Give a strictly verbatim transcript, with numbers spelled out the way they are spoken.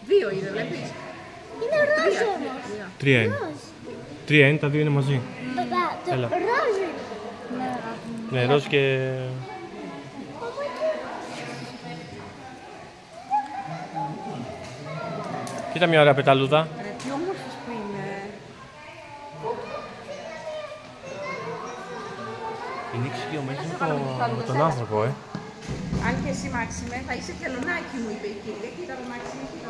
Δύο είναι, βλέπεις. Είναι ροζ όμως. Τρία είναι. Τρία είναι, τα δύο είναι μαζί. Παπά, το Έλα. ροζ είναι. Ναι, ροζ και... Κοίτα μια ωραία πεταλούδα. Ρε, τι όμορφος που είναι. Είναι εξοικειωμένος με, το... με τον άνθρωπο, ε. Αν και εσύ, Μάξιμε, θα είσαι τελωνάκι μου, είπε η κυρία. Κοίτα το Μάξιμε.